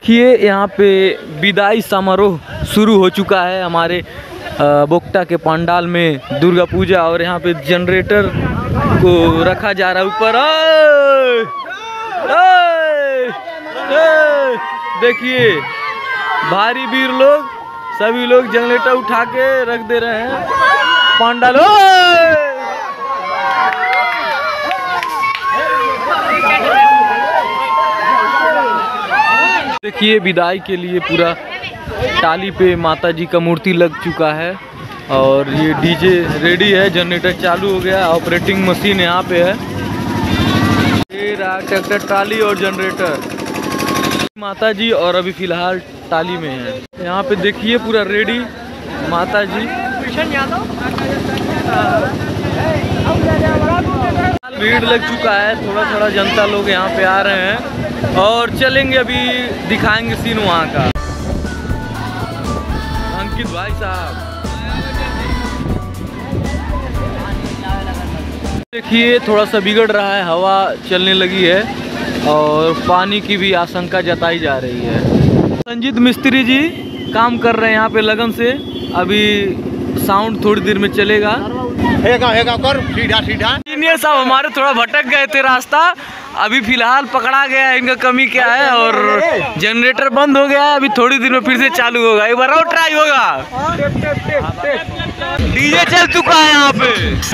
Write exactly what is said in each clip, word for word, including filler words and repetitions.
देखिए यहाँ पे विदाई समारोह शुरू हो चुका है हमारे बोक्टा के पंडाल में दुर्गा पूजा। और यहाँ पे जनरेटर को रखा जा रहा है ऊपर। देखिए भारी वीर लोग सभी लोग जनरेटर उठा के रख दे रहे हैं पंडाल। देखिए विदाई के लिए पूरा टाली पे माता जी का मूर्ति लग चुका है और ये डीजे रेडी है, जनरेटर चालू हो गया, ऑपरेटिंग मशीन यहाँ पे है। ये रहा ट्रैक्टर, टाली और जनरेटर। माता जी और अभी फिलहाल टाली में है। यहाँ पे देखिए पूरा रेडी माता जी। भीड़ लग चुका है, थोड़ा थोड़ा जनता लोग यहाँ पे आ रहे हैं और चलेंगे अभी दिखाएंगे सीन वहाँ का। अंकित भाई साहब देखिए थोड़ा सा बिगड़ रहा है, हवा चलने लगी है और पानी की भी आशंका जताई जा रही है। संजीत मिस्त्री जी काम कर रहे हैं यहाँ पे लगन से। अभी साउंड थोड़ी देर में चलेगा। हेगा, हेगा कर, सीधा सीधा। इंजीनियर साहब हमारे थोड़ा भटक गए थे रास्ता, अभी फिलहाल पकड़ा गया है। इनका कमी क्या है और जनरेटर बंद हो गया है, अभी थोड़ी देर में फिर से चालू होगा। एक बार और ट्राई होगा। डीजे चल चुका है यहाँ पे।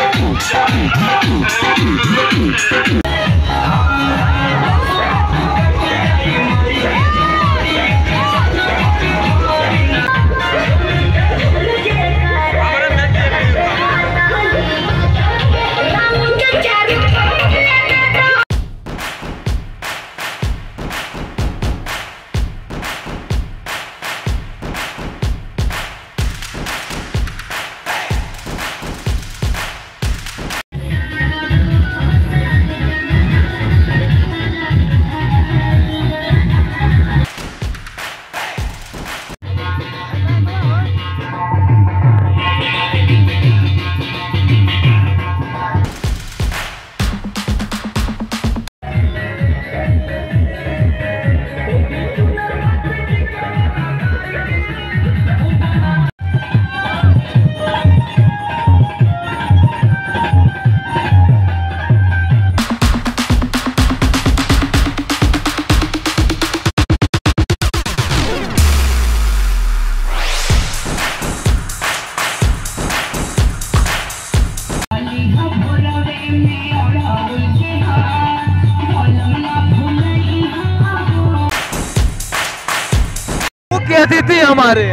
अतिथि हमारे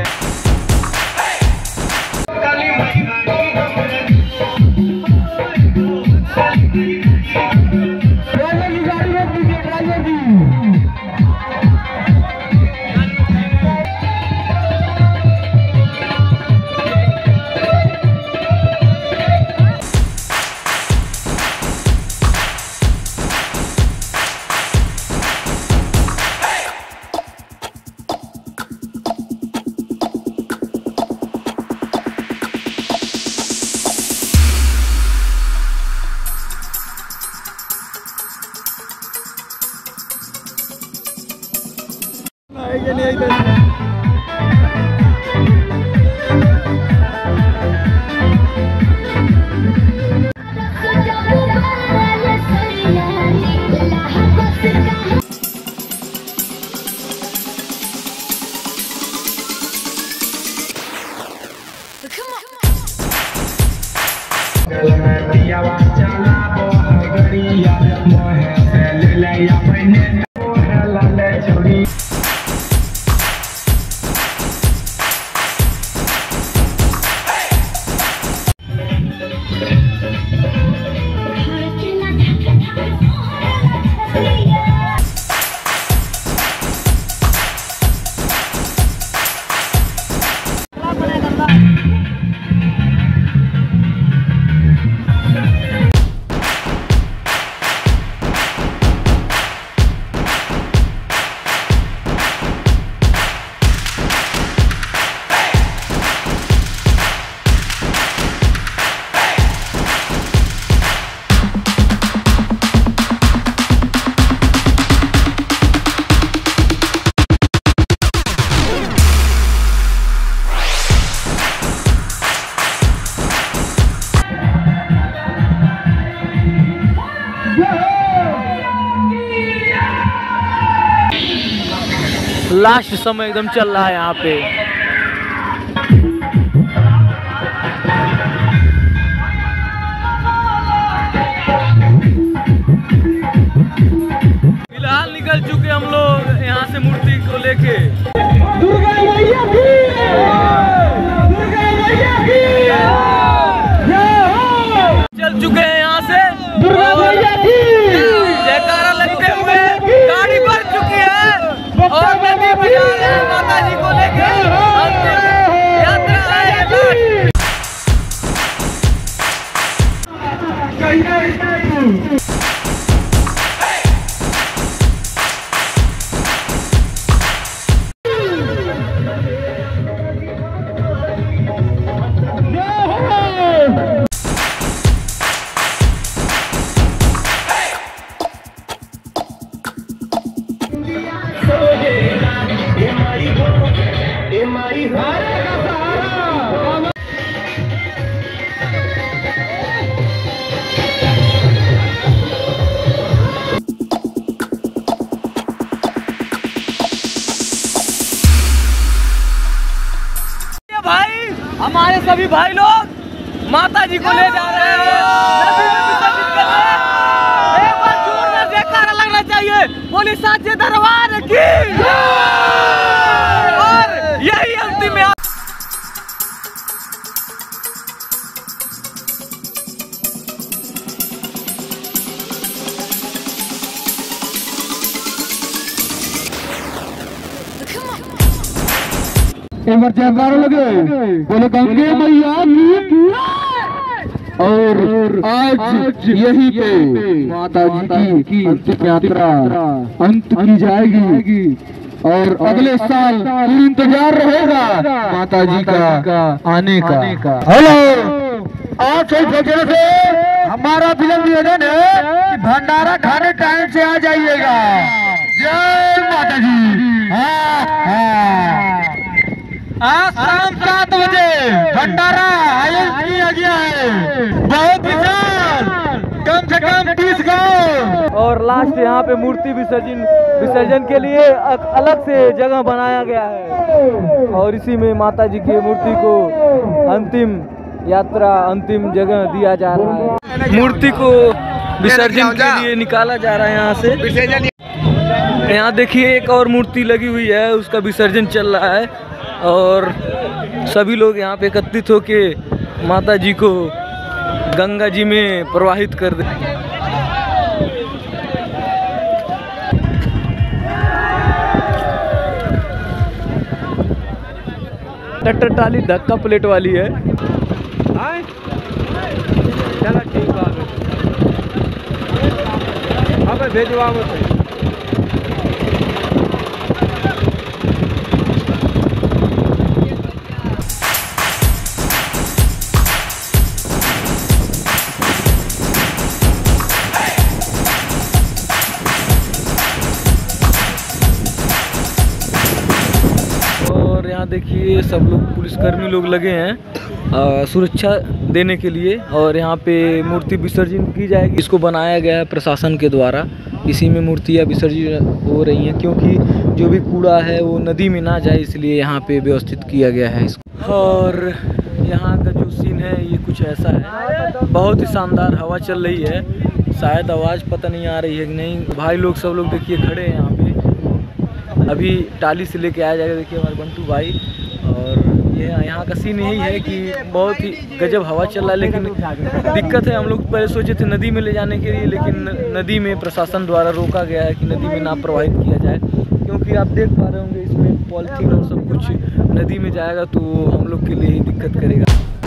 लास्ट समय एकदम चल रहा है यहाँ पे। फिलहाल निकल चुके हम लोग यहाँ से मूर्ति को लेके। दुर्गा मैया की, दुर्गा मैया की चल चुके हैं यहाँ से। दुर्गा मैया की जयकारा लगते हुए गाड़ी बढ़ चुकी है और नदी में जा रहे हैं माता जी को लेके। यात्रा है। भाई हमारे सभी भाई लोग माता जी को ले जा रहे हैं नदी में विसर्जित करने। एक बार जोरदार जयकारा लगना चाहिए बोली साचे दरबार की। और यही अंतिम है। एक बार जयकारा लगे बोले गंगे मैया की। और आज यही पे माता जी की अंतिम यात्रा अंत की जाएगी और अगले साल पूरी इंतजार रहेगा माता जी का आने का। हेलो, आज से भोजन से हमारा विलंब निवेदन है कि भंडारा खाने टाइम से आ जाइएगा। जय माता जी। हाँ हाँ, आज शाम सात बजे भंडारा आयोजित किया गया है। बहुत विशाल, कम से कम तीस गाँव। और लास्ट यहाँ पे मूर्ति विसर्जन विसर्जन के लिए अलग से जगह बनाया गया है और इसी में माता जी की मूर्ति को अंतिम यात्रा अंतिम जगह दिया जा रहा है। मूर्ति को विसर्जन के लिए निकाला जा रहा है यहाँ से। यहाँ देखिए एक और मूर्ति लगी हुई है, उसका विसर्जन चल रहा है और सभी लोग यहाँ पे एकत्रित होके माता जी को गंगा जी में प्रवाहित कर दे। ट्रैक्टर ट्राली धक्का प्लेट वाली है। चलो ठीक है, अब भेजवा मत। देखिए सब लोग पुलिसकर्मी लोग लगे हैं आ, सुरक्षा देने के लिए और यहाँ पे मूर्ति विसर्जन की जाएगी। इसको बनाया गया है प्रशासन के द्वारा। इसी में मूर्तियाँ विसर्जित हो रही हैं क्योंकि जो भी कूड़ा है वो नदी में ना जाए, इसलिए यहाँ पे व्यवस्थित किया गया है इसको। और यहाँ का जो सीन है ये कुछ ऐसा है, बहुत ही शानदार हवा चल रही है। शायद आवाज़ पता नहीं आ रही है कि नहीं। भाई लोग सब लोग देखिए खड़े हैं यहाँ पे। अभी टाली से लेके आया जाएगा, देखिए हमारे बंटू भाई। और ये यहाँ का सीन यही है कि बहुत ही गजब हवा चल रहा है, लेकिन दिक्कत है। हम लोग पहले सोचे थे नदी में ले जाने के लिए, लेकिन नदी में प्रशासन द्वारा रोका गया है कि नदी में ना प्रवाहित किया जाए, क्योंकि आप देख पा रहे होंगे इसमें पॉलीथीन और सब कुछ नदी में जाएगा तो हम लोग के लिए ही दिक्कत करेगा।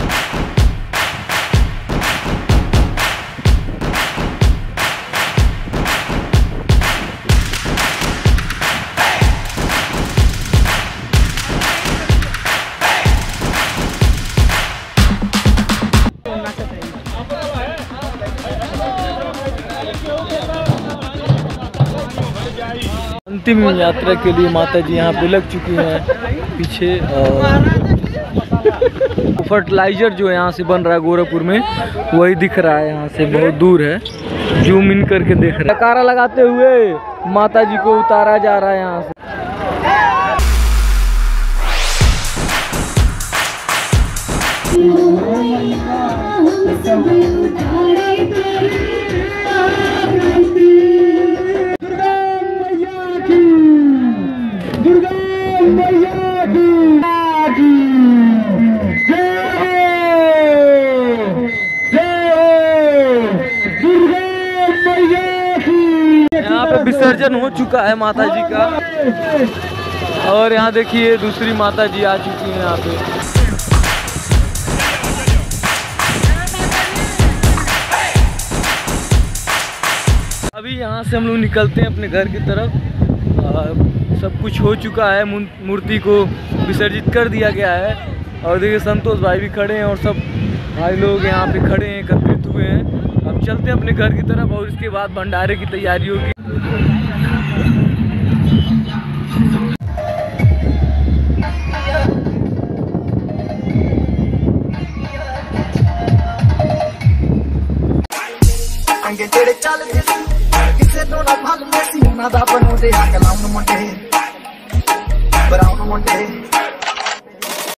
अंतिम यात्रा के लिए माता जी यहाँ पे लग चुकी हैं पीछे। और फर्टिलाइजर जो यहाँ से बन रहा है गोरखपुर में वही दिख रहा है, यहाँ से बहुत दूर है, जूम इन करके देख रहे हैं। जयकारा लगाते हुए माता जी को उतारा जा रहा है यहाँ से। मैया की जय हो, जय हो दुर्गा मैया की। यहाँ पे विसर्जन हो चुका है माता जी का, और यहाँ देखिए दूसरी माता जी आ चुकी हैं यहाँ पे। अभी यहाँ से हम लोग निकलते हैं अपने घर की तरफ। आ, सब कुछ हो चुका है, मूर्ति को विसर्जित कर दिया गया है। और देखिए संतोष भाई भी खड़े हैं और सब भाई लोग यहाँ पे खड़े हैं, एकत्रित हुए हैं। अब चलते हैं अपने घर की तरफ और इसके बाद भंडारे की तैयारी होगी। तेरे चलते किसे तो ना भाग में सी ना दा बनोदे आ कलाम मुंडे बराउन मुंडे